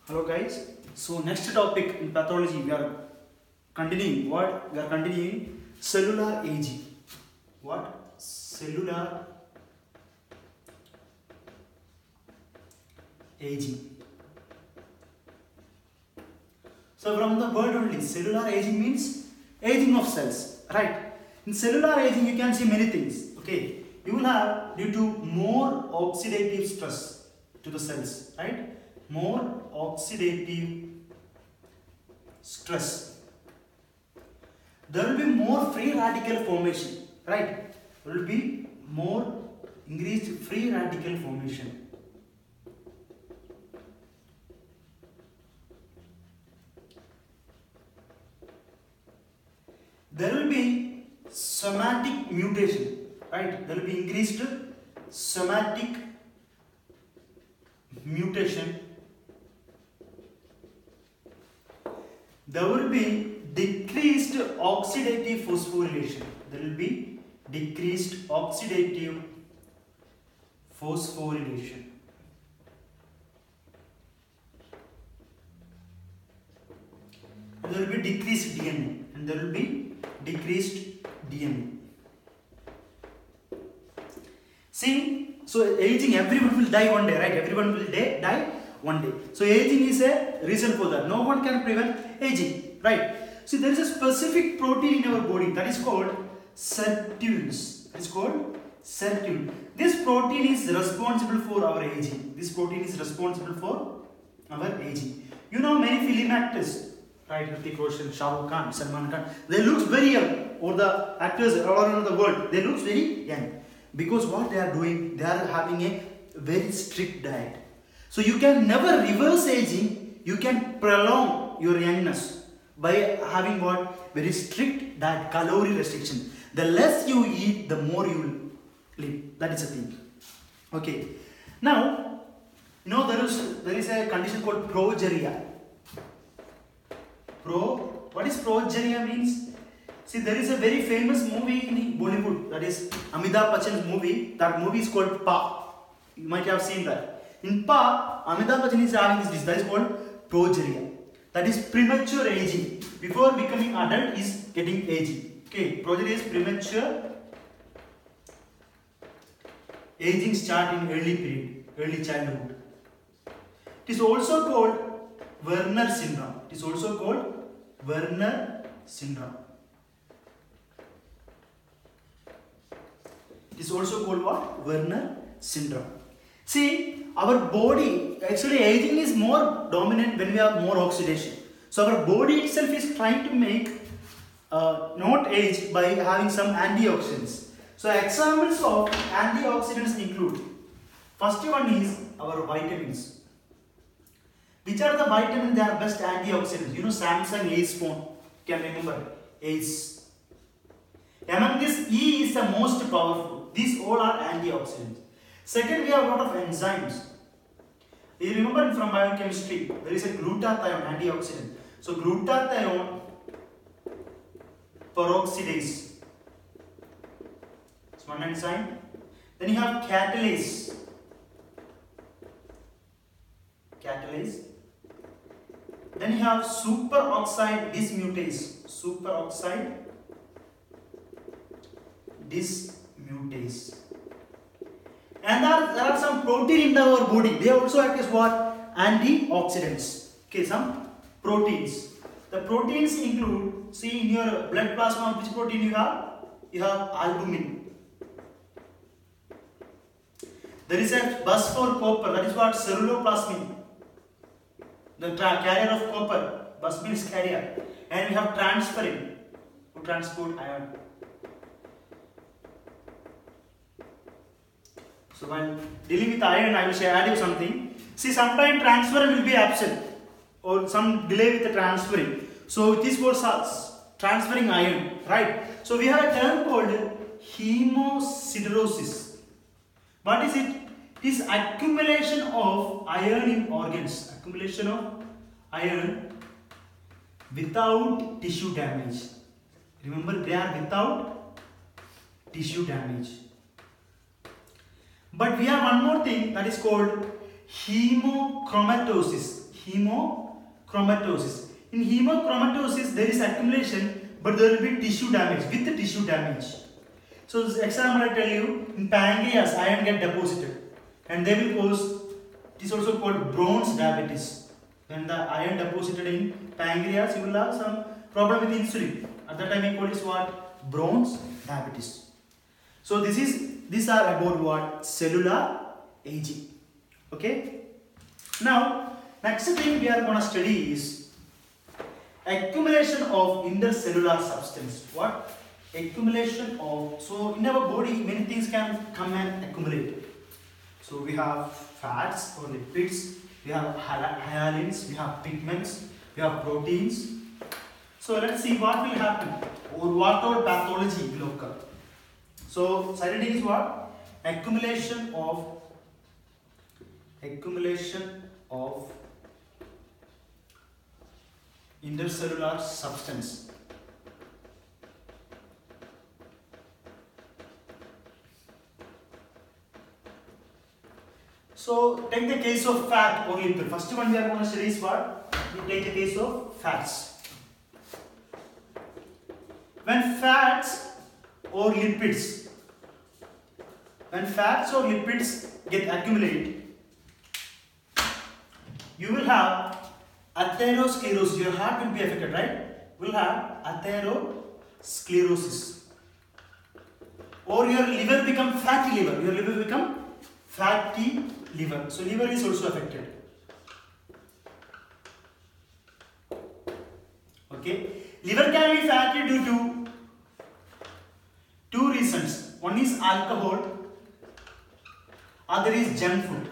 Hello guys. So next topic in pathology we are continuing what? We are continuing cellular aging. What? Cellular aging. So from the word only, cellular aging means aging of cells, right? In cellular aging you can see many things. Okay, you will have due to more oxidative stress to the cells, right? More oxidative stress. There will be more free radical formation, right? There will be more increased free radical formation. There will be somatic mutation, right? There will be increased somatic mutation. There will be decreased oxidative phosphorylation. There will be decreased oxidative phosphorylation. And there will be decreased DNA. And there will be decreased DNA. See, so aging, everyone will die one day, right? Everyone will die one day. So aging is a reason for that. No one can prevent aging, right? See, there is a specific protein in our body that is called sirtuins. That is called sirtuin. This protein is responsible for our aging. This protein is responsible for our aging. You know many film actors, right? Hrithik Roshan, Shah Rukh Khan, Salman Khan. They look very young. Or the actors all around the world, they look very young. Because what they are doing, they are having a very strict diet. So you can never reverse aging, you can prolong your youngness by having what? Very strict diet, calorie restriction. The less you eat, the more you will live. That is the thing. Okay. Now, you know there is a condition called progeria. What is progeria means? See, there is a very famous movie in Bollywood, that is Amitabh Bachchan's movie. That movie is called Pa. You might have seen that. In Pa, Amitabh Bachchan is having this disease that is called progeria. That is premature aging. Before becoming adult is getting aging. Okay, progeria is premature aging start in early period, early childhood. It is also called Werner syndrome. It is also called Werner syndrome. It is also called what? Werner syndrome. See, our body, actually aging is more dominant when we have more oxidation. So our body itself is trying to make not age by having some antioxidants. So examples of antioxidants include, first one is our vitamins. Which are the vitamins that are best antioxidants? You know Samsung Ace phone, you can remember Ace. Among this, E is the most powerful. These all are antioxidants. Second, we have a lot of enzymes. You remember from biochemistry, there is a glutathione antioxidant. So glutathione peroxidase. It's one enzyme. Then you have catalase. Then you have superoxide dismutase. Superoxide dismutase. And there are some protein in our body. They also act as what? Antioxidants. Okay, some proteins. The proteins include, see in your blood plasma, which protein you have? You have albumin. There is a bus for copper, that is what? Ceruloplasmin. The carrier of copper, bus means carrier. And we have transferrin, who transport iron. So while dealing with iron, I will add you something. See, sometimes transferrin will be absent or some delay with the transferring. So this was transferring iron, right? So we have a term called hemosiderosis. What is it? It is accumulation of iron in organs. Accumulation of iron without tissue damage. Remember, they are without tissue damage. But we have one more thing that is called hemochromatosis. hemochromatosis. In hemochromatosis, there is accumulation, but there will be tissue damage, with the tissue damage. So this example I tell you, in pancreas, iron get deposited, and they will cause, it is also called bronze diabetes. When the iron deposited in pancreas, you will have some problem with insulin. At that time, we call this what? Bronze diabetes. So these are about what? Cellular aging. Okay. Now, next thing we are going to study is accumulation of intercellular substance. What? Accumulation of, so in our body many things can come and accumulate. So we have fats or lipids, we have hyalins, we have pigments, we have proteins. So let's see what will happen or what all pathology will occur. So silent is what? Accumulation of intercellular substance. So take the case of fat or lipid. First one we are going to study is what? We take the case of fats. When fats or lipids get accumulated, you will have atherosclerosis. Your heart will be affected, right? Will have atherosclerosis. Or your liver become fatty liver. Your liver become fatty liver. So liver is also affected. Okay. Liver can be fatty due to two reasons. One is alcohol, other is junk food.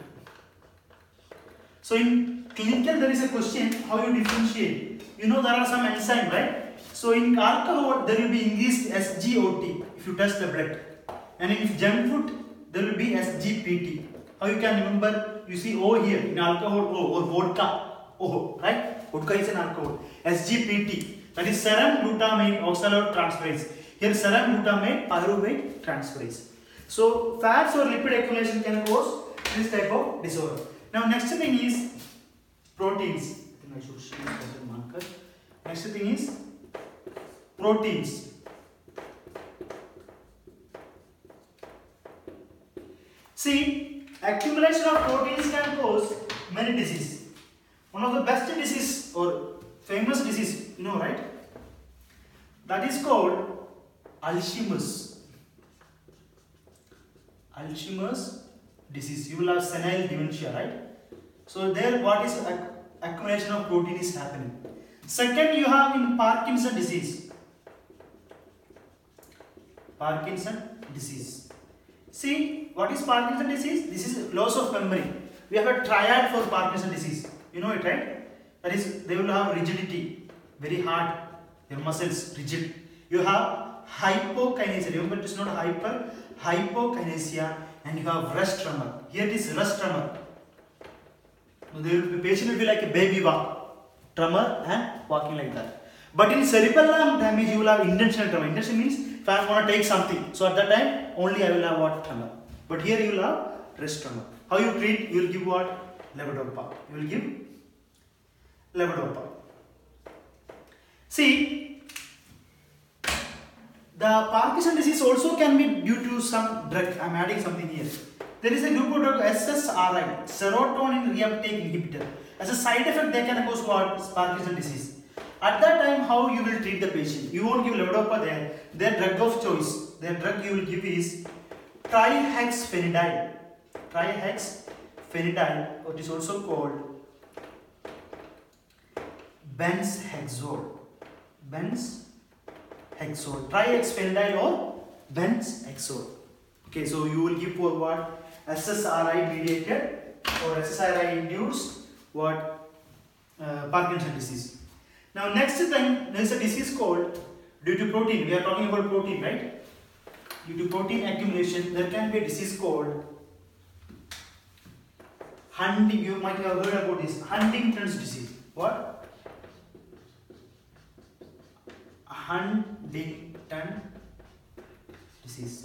So in clinical there is a question how you differentiate. You know there are some enzymes, right? So in alcohol there will be increased SGOT if you test the blood, and in junk food there will be SGPT. How you can remember? You see O here in alcohol, O, or vodka, O, right? Vodka is an alcohol. SGPT, that is serum glutamate oxalotransferase. Here serum glutamate pyruvate transferase. So fats or lipid accumulation can cause this type of disorder. Now next thing is proteins. I think I should show the marker. Next thing is proteins. See, accumulation of proteins can cause many diseases. One of the best disease or famous disease, you know, right? That is called Alzheimer's disease. You will have senile dementia, right? So there what is accumulation of protein is happening. Second, you have in Parkinson disease. See, what is Parkinson disease? This is loss of memory. We have a triad for Parkinson disease. You know it, right? That is, they will have rigidity, very hard, their muscles rigid. You have hypokinesia. Remember, it is not hyper, hypokinesia, and you have rest tremor. Here it is rest tremor. The patient will be like a baby walk, tremor and walking like that. But in cerebellum damage, you will have intentional tremor. Intention means if I am going to take something, so at that time only I will have what? Tremor. But here you will have rest tremor. How you treat? You will give what? Levodopa. You will give levodopa. See, the Parkinson disease also can be due to some drug. I am adding something here. There is a group of drug SSRI, serotonin reuptake inhibitor. As a side effect, they can cause what? Parkinson disease. At that time, how you will treat the patient? You won't give levodopa there. Their drug of choice, their drug you will give is trihexyphenidyl. Trihexyphenidyl, what is also called benzhexol. Trihexyphenidyl or benzhexol. Okay, so you will give for what? SSRI mediated or SSRI induced what? Parkinson disease. Now next thing, there is a disease called due to protein. We are talking about protein, right? Due to protein accumulation, there can be a disease called Huntington. You might have heard about this Huntington's disease. What? Huntington disease.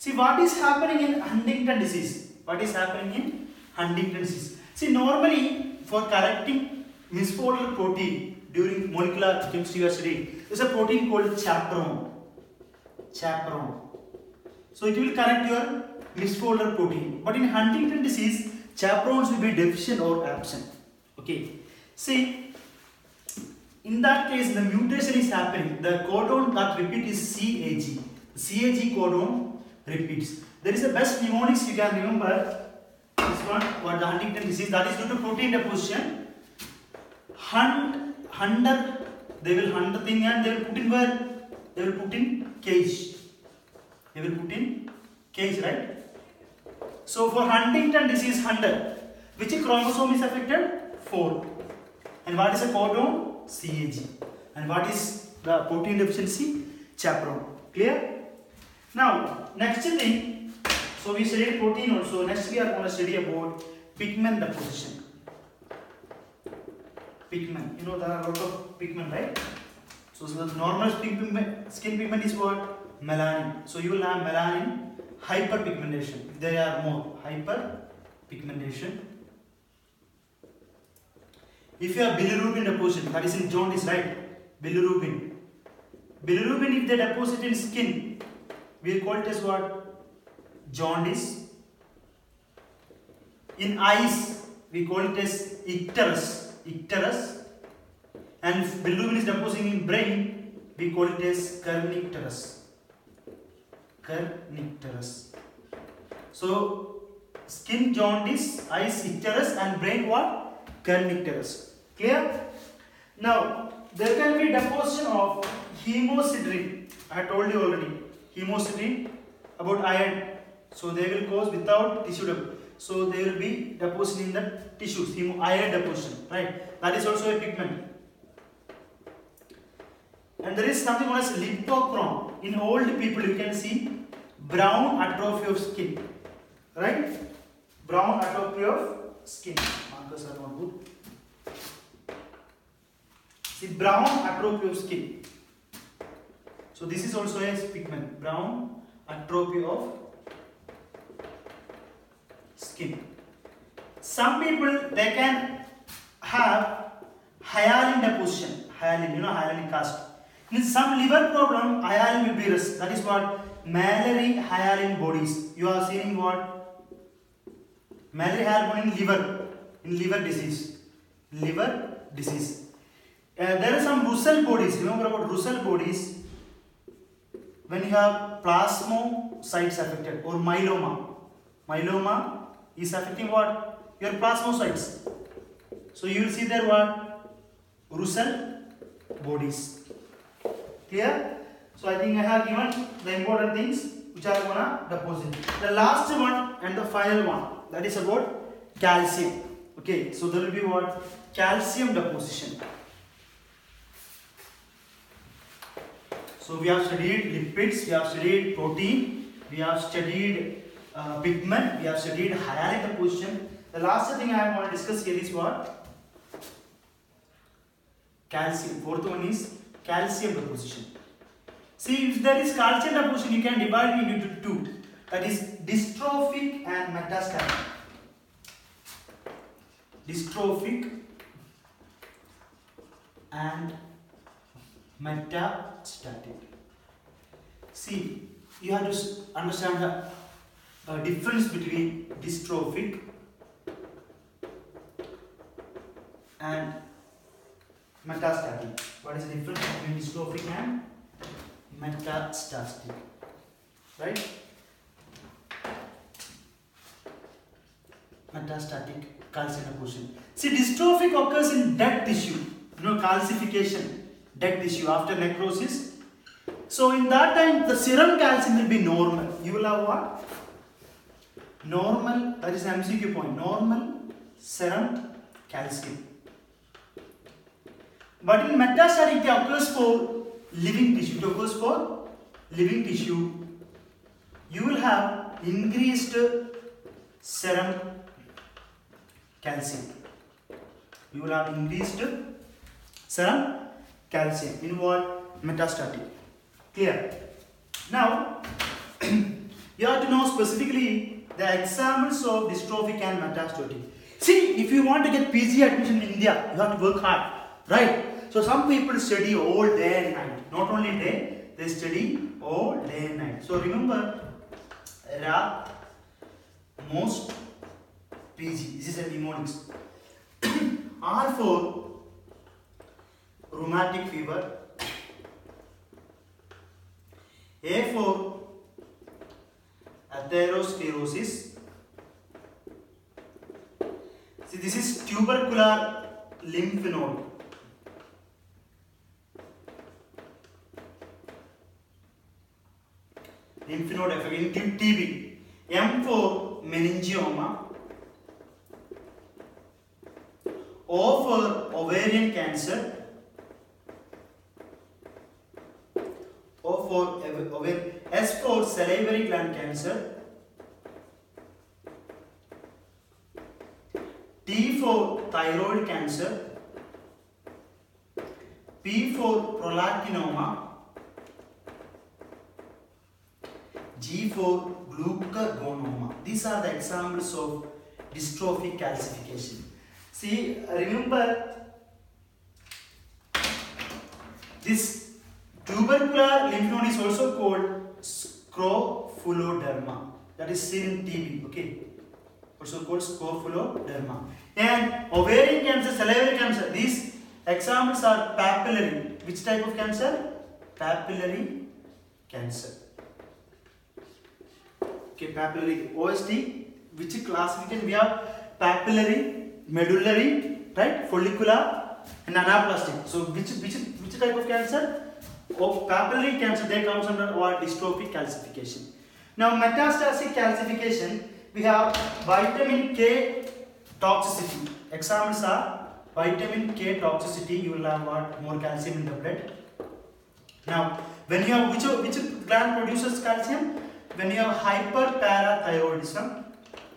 See what is happening in Huntington disease? What is happening in Huntington disease? See, normally for correcting misfolded protein during molecular chemistry you are studying, there is a protein called chaperone. Chaperone. So it will correct your misfolded protein. But in Huntington disease, chaperones will be deficient or absent. Okay. See, in that case, the mutation is happening. The codon that repeats is CAG. CAG codon repeats. There is a best mnemonics you can remember. This one, what the Huntington disease, that is due to protein deposition. Hunter, they will hunt the thing and they will put in where? They will put in cage. They will put in cage, right? So for Huntington disease, hunter, which chromosome is affected? 4. And what is a codon? CAG. And what is the protein deficiency? Chaperone. Clear? Now, next thing, so we studied protein also. Next we are going to study about pigment deposition. Pigment. You know there are a lot of pigment, right? So the normal skin pigment is what? Melanin. So you will have melanin hyperpigmentation. If there are more hyperpigmentation. If you have bilirubin deposition, that is in jaundice, right? Bilirubin. Bilirubin, if they deposit in skin, we call it as what? Jaundice. In eyes, we call it as icterus. Icterus. And if bilirubin is depositing in brain, we call it as kernicterus. Kernicterus. So, skin jaundice, eyes icterus, and brain what? Kernicterus. Clear? Now, there can be deposition of hemosiderin. I told you already. Hemosiderin about iron. So they will cause without tissue. So they will be depositing in the tissues. Iron deposition. Right? That is also a pigment. And there is something known as lipochrome. In old people you can see brown atrophy of skin. Right? Brown atrophy of skin. Markers are not good. See, brown atrophy of skin. So this is also a pigment. Brown atrophy of skin. Some people they can have hyalin deposition. Hyalin, you know hyalinic acid. In some liver problem, hyalin will be rest. That is what? Mammary hyalin bodies. You are seeing what? Mammary hyalin in liver. In liver disease. Liver disease. There are some Russell bodies. Remember about Russell bodies? When you have plasmocytes affected or myeloma. Myeloma is affecting what? Your plasmocytes. So you will see there what? Russell bodies. Clear? So I think I have given the important things which are gonna deposit. The last one and the final one, that is about calcium. Okay, so there will be what? Calcium deposition. So we have studied lipids, we have studied protein, we have studied pigment, we have studied hyalin deposition. The last thing I want to discuss here is what? Calcium. Fourth one is calcium deposition. See, if there is calcium deposition, you can divide it into two. That is dystrophic and metastatic. Dystrophic and metastatic. See, you have to understand the difference between dystrophic and metastatic. What is the difference between dystrophic and metastatic? Right? Metastatic calcium deposition. See, dystrophic occurs in dead tissue. You know, calcification, dead tissue after necrosis. So in that time, the serum calcium will be normal. You will have what? Normal, that is an MCQ point. Normal serum calcium. But in metastatic, it occurs for living tissue. It occurs for living tissue. You will have increased serum calcium. You will have increased serum calcium in what? Metastatic. Clear? Now, You have to know specifically the examples of dystrophic and metastatic. See, if you want to get PG admission in India, you have to work hard, right? So some people study all day and night. Not only day, they study all day and night. So remember, Ra, most PG. This is a mnemonics. R for rheumatic fever. A for atherosclerosis. See, this is tubercular lymph node. Lymph node effect in TB. M for meningioma. O for ovarian cancer. O for ovarian. S for salivary gland cancer. T for thyroid cancer. P for prolactinoma. G for glucagonoma. These are the examples of dystrophic calcification. See, remember this tubercular lymph node is also called scrofuloderma. That is seen in TB. Okay, also called scrofuloderma. And ovarian cancer, salivary cancer. These examples are papillary. Which type of cancer? Papillary cancer. Okay, papillary OST. Which classification we have? Papillary, medullary, right? Follicular and anaplastic. So which type of cancer? Of papillary cancer, they comes under our dystrophic calcification. Now metastatic calcification, we have vitamin K toxicity. Examples are vitamin K toxicity. You will have what? More calcium in the blood. Now when you have which gland produces calcium? When you have hyperparathyroidism,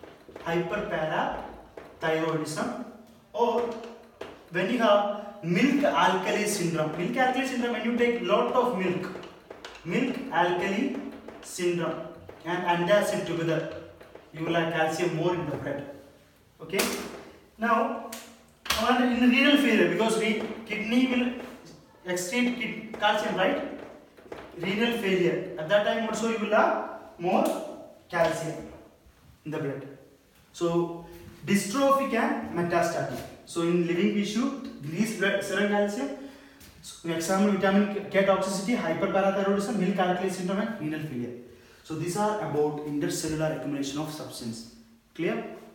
or when you have milk alkali syndrome. Milk alkali syndrome, when you take lot of milk alkali syndrome and antacid together, you will have calcium more in the blood. Okay. Now in renal failure, because kidney will excrete calcium, right? Renal failure, at that time also you will have more calcium in the blood. So dystrophic and metastatic. So in living tissue, decreased blood serum calcium. So example vitamin K toxicity, hyperparathyroidism, milk alkali syndrome and renal failure. So these are about intercellular accumulation of substance. Clear?